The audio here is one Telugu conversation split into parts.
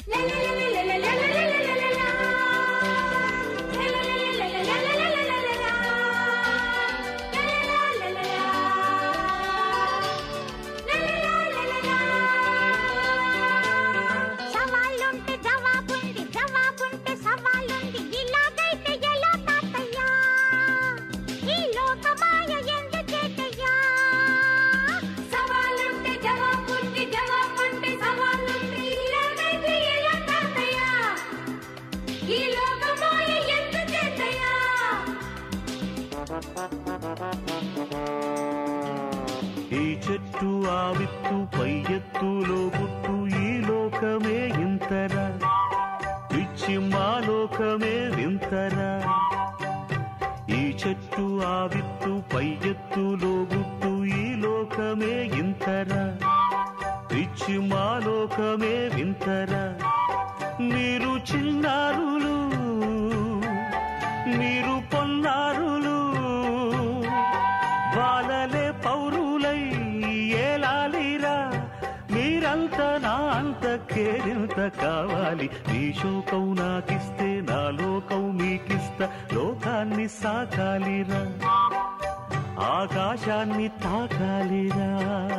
ఈ చెట్టు ఆ విత్తు పై ఎత్తులో పుట్టు ఈ లోకమే ఇంతరా పిచ్చి మా లోకమే వింతరా ఈ చెట్టు ఆ విత్తు పై ఎత్తులో పుట్టు ఈ లోకమే ఇంతరా పిచ్చి మా లోకమే వింతరా మీరు చిన్నారులు మీరు పొన్నారులు బాలలే పౌరులై ఏలాలిరా మీరంతా నా అంత కేరింత కావాలి మీ శోకం నాకిస్తే నా లోకం మీకిస్తా లోకాన్ని సాకాలిరా ఆకాశాన్ని తాకాలిరా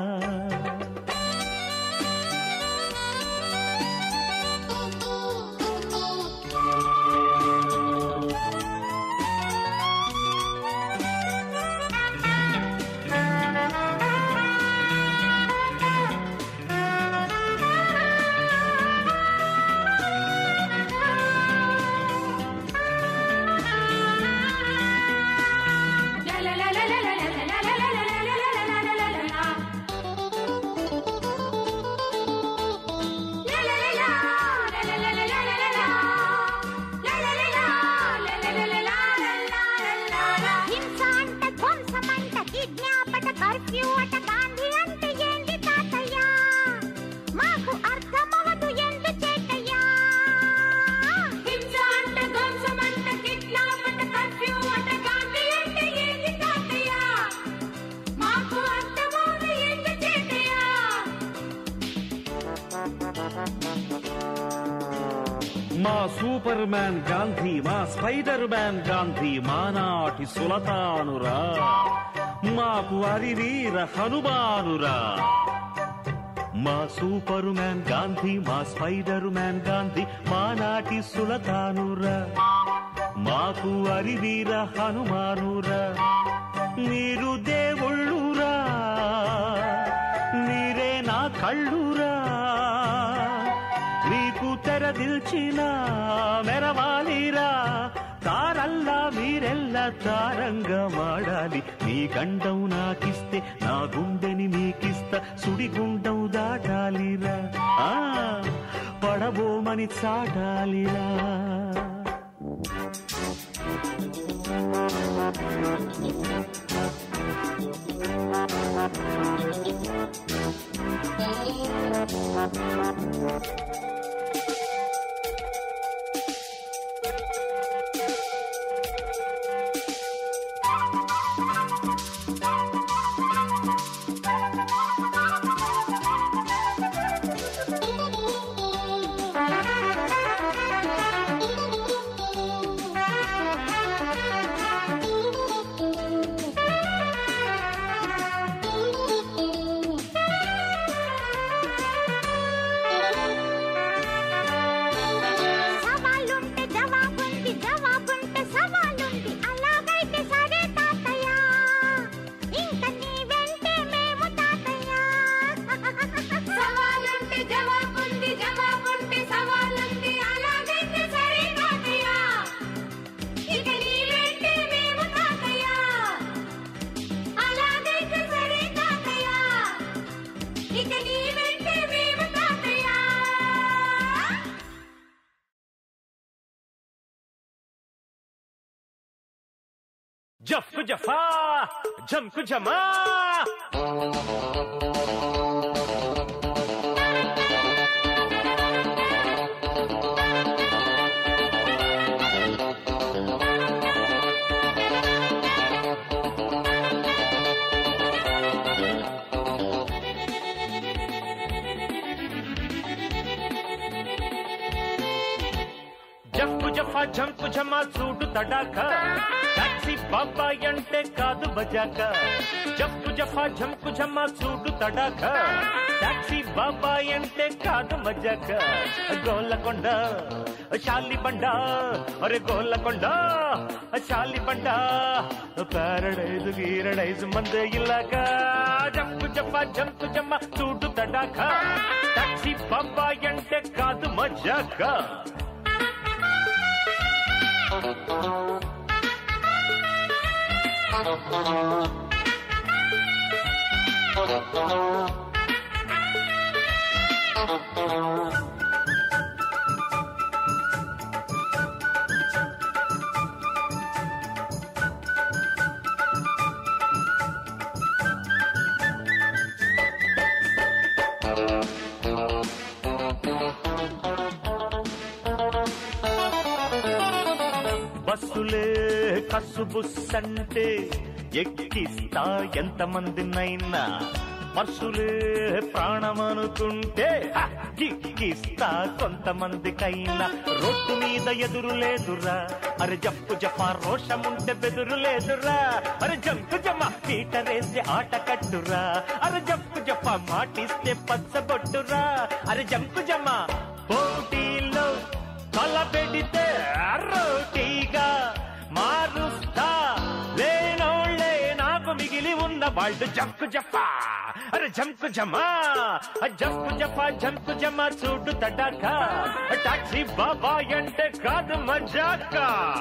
మా సూపర్ మ్యాన్ గాంధీ మా స్పైడర్ మ్యాన్ గాంధీ మానాటి సులతానురా మాకు అరివీర హనుమానురా మా సూపర్ మ్యాన్ గాంధీ మా స్పైడర్ మ్యాన్ గాంధీ మానాటి సులతానురా మాకు అరివీర హనుమానురా మీరు దేవుళ్ళురా మీరే నా కళ్ళురా మీకు తెరదిల్చిన మెరవాలిరా తారల్లా మీరెల్లా తారంగా వాడాలి మీ గండం నాకిస్తే నా గుండెని మీకిస్తా సుడిగుండం దాటాలిరా పడబోమని చాటాలిరా జఫ్కు జఫా జంకు జమా జఫా జంకు జమా చూడు తడాక టాక్సీ బాబాయ్ అంటే కాదు బజాక జప్పు జఫా జంకు జమా చూడు తడాక టాక్సీ బాబాయ్ అంటే కాదు మజాక గోల్లకొండ శాలిబండ అరే గోల్లకొండ శాలిబండ ప్యారడైజ్ గీరడైజ్ మందే ఇలాక జప్పు జఫా జంకు జమా చూడు తడాక టాక్సీ బాబాయ్ అంటే కాదు మజాక బస్సులే కసు బుస్సంటే ఎక్కిస్తా ఎంతమందినైనా పర్సులే ప్రాణమనుకుంటే కిక్కిస్తా కొంతమందికైనా రోడ్డు మీద ఎదురు లేదురా అరే జప్పు జఫా రోషముంటే బెదురు లేదురా అరే జంకు జమ పీటరేస్తే ఆట కట్టురా అరే జప్పు జఫా మాటిస్తే పచ్చబొట్టురా అరే జంకు జమ పోటీలో తల పెడితే రోటీగా మారుస్తా లేనోళ్లే నాకు మిగిలి ఉన్న వాళ్ళు జంకు జఫా అరే జంకు జమా జంకు జఫా జంకు జమా చూడు తడాక టాక్సీ బాబాయ్ అంటే కాదు మజాక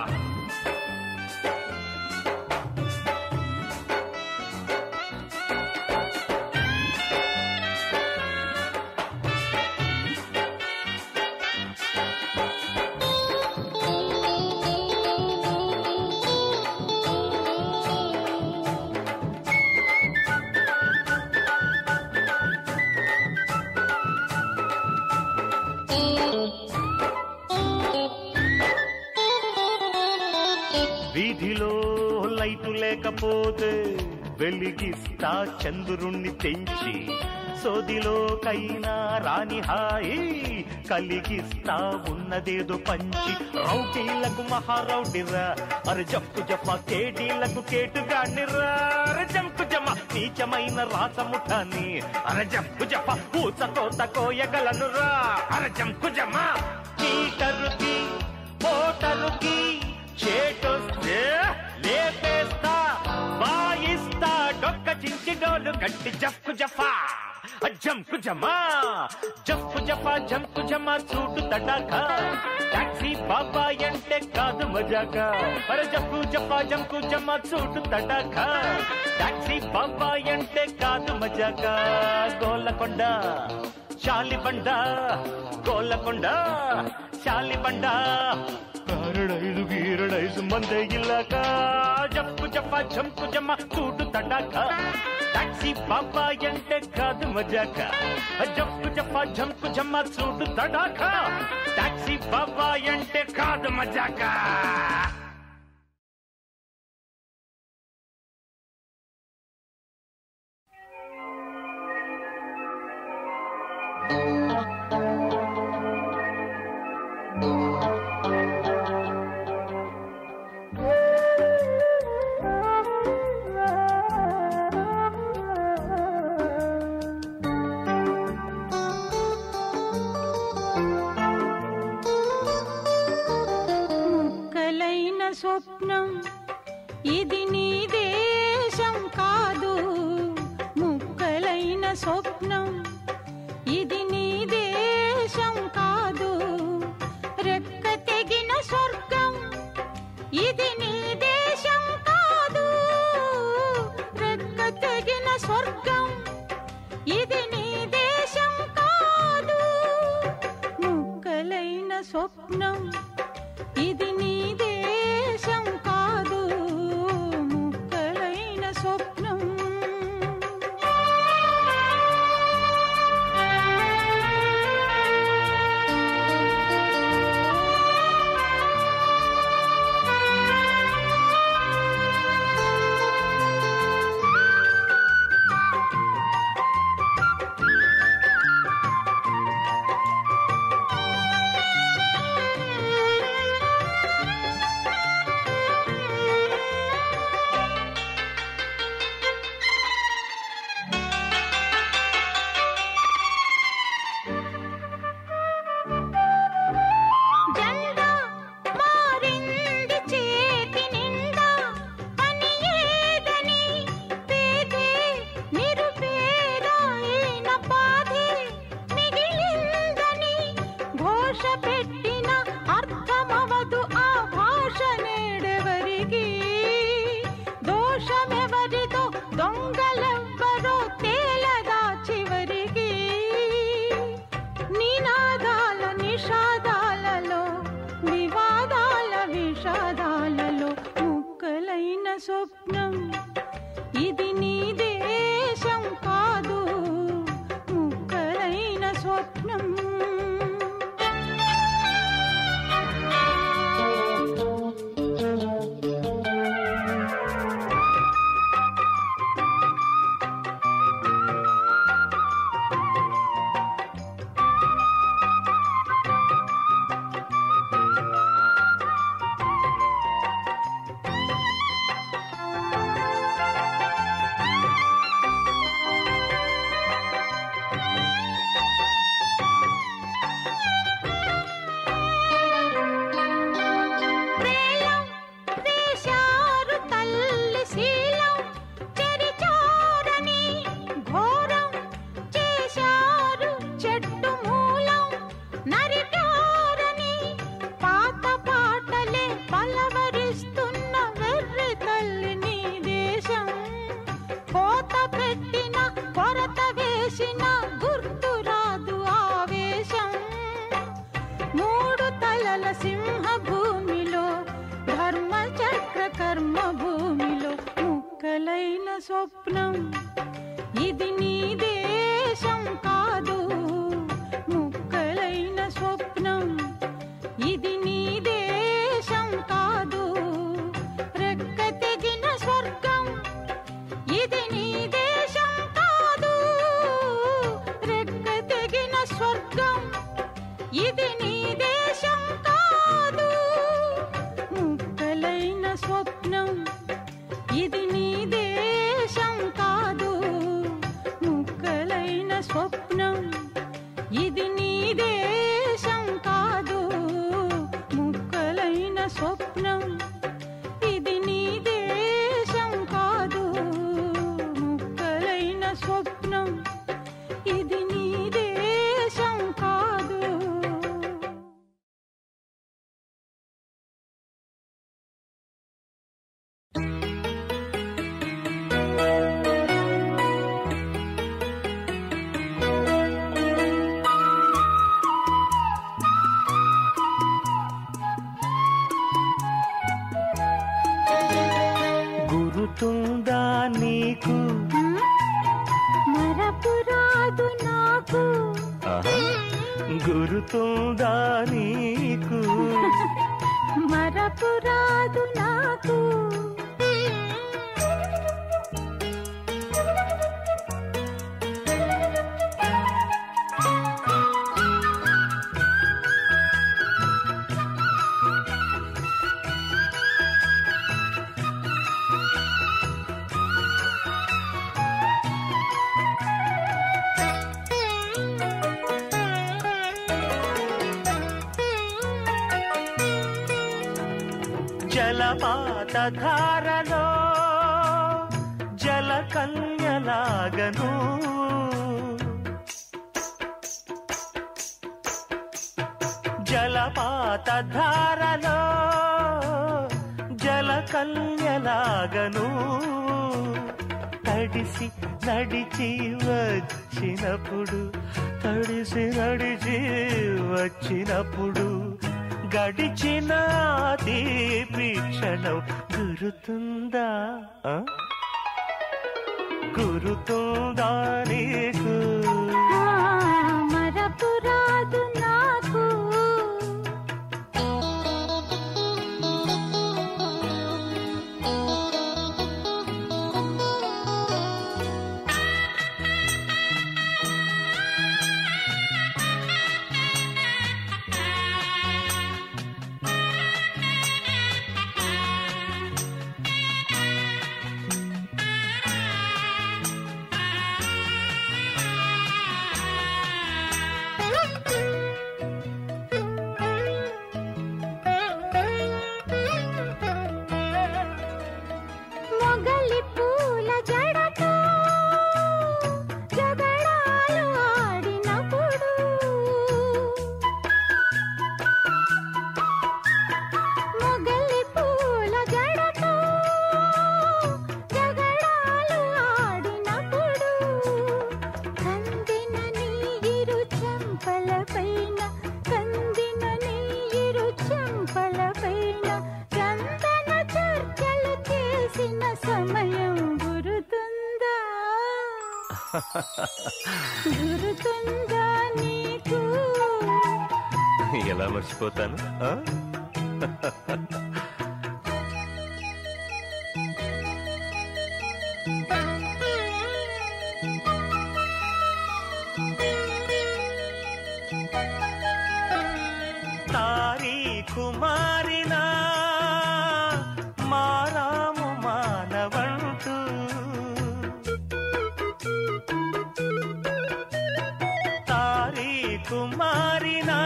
వీధిలో లైటు లేకపోతే వెలిగిస్తా చంద్రుణ్ణి తెంచి సోదిలోకైనా రాని హాయి కలిగిస్తా ఉన్నదేదో పంచి రౌటీలకు మహారౌడిరా అరే జంకు జఫా కేటీలకు కేటుగానిరా అరే జంకు జమ నీచమైన రాసముఠాన్ని అరే జంకు జఫా పూచతో తకోయగలనురా అరే జంకు జమ చీటరుకి ఓటరుకి చేటొస్తే లేపేస్తా వాయిస్తా డొక్క చించి డోలు గట్టి జఫ్కు జఫా జంకు జమా జఫ్కు జఫా జంకు జమా చూడు తడాక టాక్సీ బాబాయ్ అంటే కాదు మజాక అరే జఫ్కు జఫా జంకు జమా చూడు తడాక టాక్సీ బాబాయ్ అంటే కాదు మజాక గోల్లకొండ శాలిబండ గోల్లకొండ శాలిబండ ప్యారడైజు గీరడైజు మందే ఇలాక జప్పు జఫా జంకు జమా చూడు తడాక టాక్సీ బాబాయ్ అంటే కాదు మజాక జప్పు జఫా జంకు జమా చూడు తడాక టాక్సీ బాబాయ్ అంటే కాదు మజాక స్వప్నం ఇది నీ దేశం కాదు ముక్కలైన స్వప్నం ఇది నీ దేశం కాదు రెక్క తెగిన స్వర్గం ఇది నీ దేశం కాదు రెక్క తెగిన స్వర్గం ఇది నీ దేశం కాదు ముక్కలైన స్వప్నం ఇది నీ దేశం కాదు ముక్కలైన స్వప్నం ఘోష పెట్టిన అర్థమవదు ఆ భాష నేడెవరికి. దోషమెవరిదో దొంగలెవ్వరో తేలదా చివరికి. నినాదాల నిషాదాలలో వివాదాల విషాదాలలో ముక్కలైన స్వప్నం ఇది నీ దేశం కాదు, ముక్కలైన స్వప్నం. ముక్కలైన స్వప్నం ఇది నీ దేశం కాదు, ముక్కలైన స్వప్నం ఇది నీ దేశం కాదు. రెక్క తెగిన స్వర్గం ఇది నీ దేశం కాదు, రెక్క తెగిన స్వర్గం ఇది నీ దేశం కాదు. ముక్కలైన స్వప్నం ఇది నీ దేశం కాదు, ముక్కలైన స్వప్నం ఇది నీ దేశం కాదు, ముక్కలైన స్వప్నం ఇది నీ దేశం కాదు, ముక్కలైన స్వప్నం ఇది నీ దేశం కాదు. గురుతుందా నీకు మరపురాదు నాకు, గురుతుందా నీకు మరపురాదు నాకు. జలపాత ధారలో జలకన్యలాగను, జలపాత ధారలో జలకన్యలాగను. తడిసి నడిచి వచ్చినప్పుడు, తడిసి నడిచి వచ్చినప్పుడు గడిచిన తీపి క్షణం గురుతుందా, గురుతుందా నీకు మరపురాదు నాకు. పైన కందిన నీరు చెంపల పైన చందన చర్చలు చేసిన సమయం గురుతుందా గురుతుందా నీకు ఎలా మర్చిపోతాను ఆ? తారీఖు మారినా మారాము మానవంటూ తారీఖు మారినా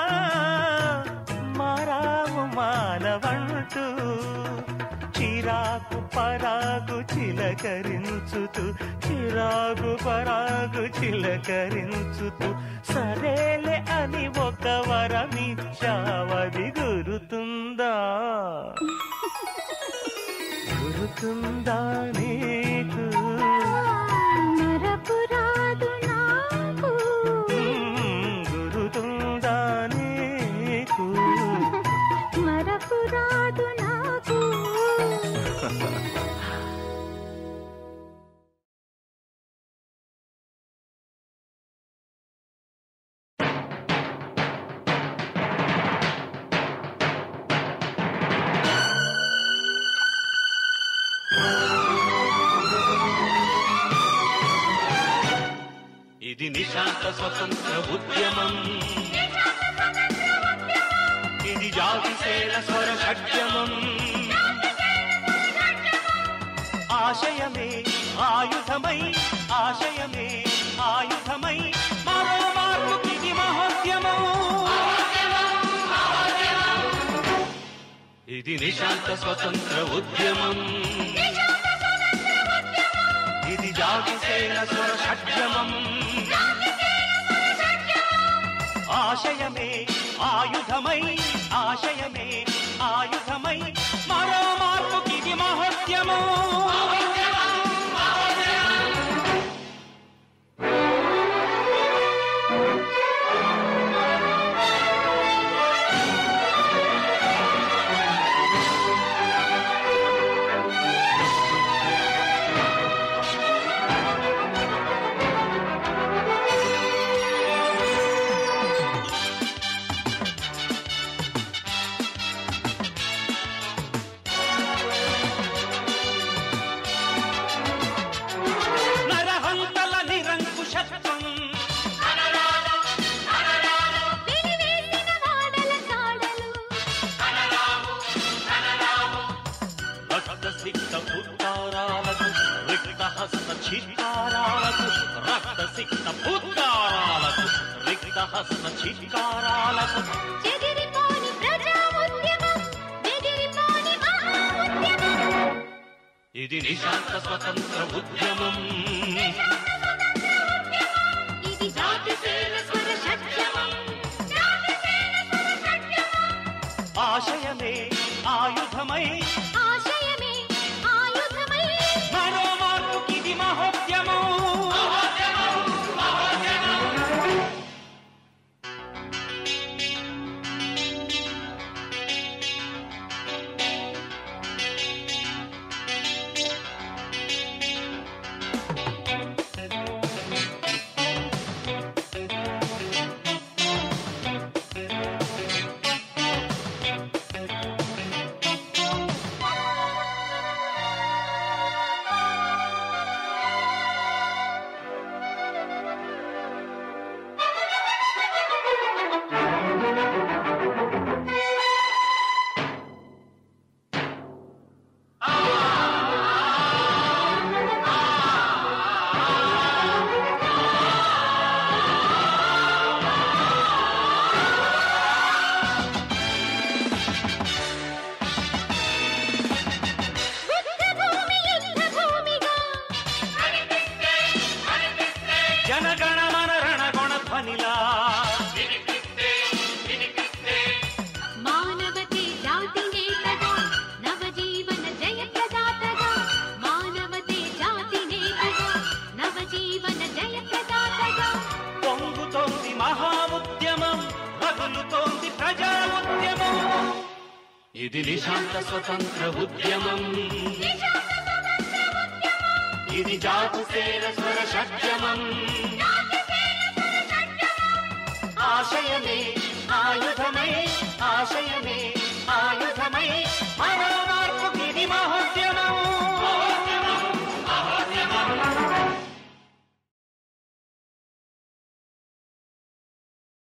మారాము మానవంటూ చిరాకు పరాగు చిలకరించుతూ చిరాకు పరాగు చిలకరించుతూ సరేలే అని ఒక వరమిచ్చావది గురుతుందా గురుతుందా నీకు మరపురాదు నాకు గురుతుందా నీకు మరపురాదు నాకు ఇది నిశాంత స్వతంత్ర ఉద్యమం ఇది జాతిసేన స్వర షడ్యమం ఆశయమే ఆయుధమై ఆశయమే ఆయుధమై మరో మార్పుకిది మహోద్యమం ఇది నిశాంత స్వతంత్ర ఉద్యమం ఇది జాతిసేన స్వర షడ్యమం ఆశయమే ఆయుధమై ఆశయమే ఆయుధమై మరో మార్పుకిది మహోద్యమం చిత్కారాలకు చెదిరిపోని ప్రజా ఉద్యమం చెదిరిపోని మహా ఉద్యమం ఇది నిశాంత స్వతంత్ర ఉద్యమం ఇది జాతిసేన స్వర షడ్యమం ఆశయమే ఆయుధమై ఆశయమే ఆయుధమై మరో మార్పుకిది మహోద్యమం ఇది నిశాంత స్వతంత్ర ఉద్యమం, ఇది జాతుసేన స్వర షడ్జమం. ఆశయమే ఆయుధమై, ఆశయమే